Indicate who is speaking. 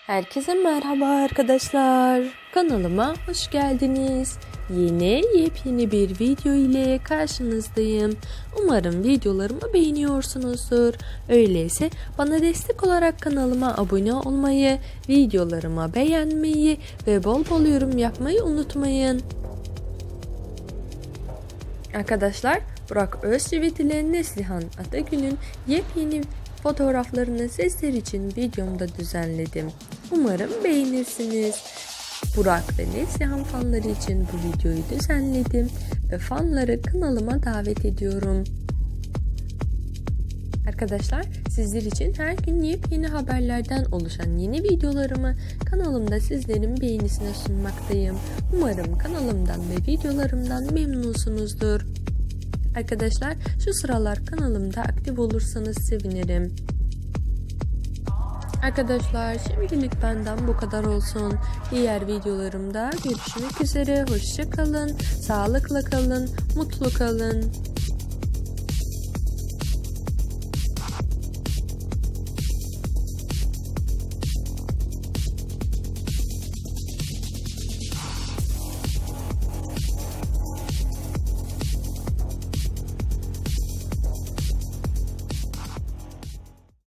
Speaker 1: Herkese merhaba arkadaşlar. Kanalıma hoş geldiniz. Yepyeni bir video ile karşınızdayım. Umarım videolarımı beğeniyorsunuzdur. Öyleyse bana destek olarak kanalıma abone olmayı, videolarımı beğenmeyi ve bol bol yorum yapmayı unutmayın. Arkadaşlar, Burak Özçivit ile Neslihan Atagül'ün yepyeni fotoğraflarını sizler için videomda düzenledim. Umarım beğenirsiniz. Burak ve Neslihan fanları için bu videoyu düzenledim ve fanları kanalıma davet ediyorum. Arkadaşlar, sizler için her gün yepyeni haberlerden oluşan yeni videolarımı kanalımda sizlerin beğenisine sunmaktayım. Umarım kanalımdan ve videolarımdan memnunsunuzdur. Arkadaşlar, şu sıralar kanalımda aktif olursanız sevinirim. Arkadaşlar, şimdilik benden bu kadar olsun. Diğer videolarımda görüşmek üzere. Hoşça kalın, sağlıkla kalın, mutlu kalın.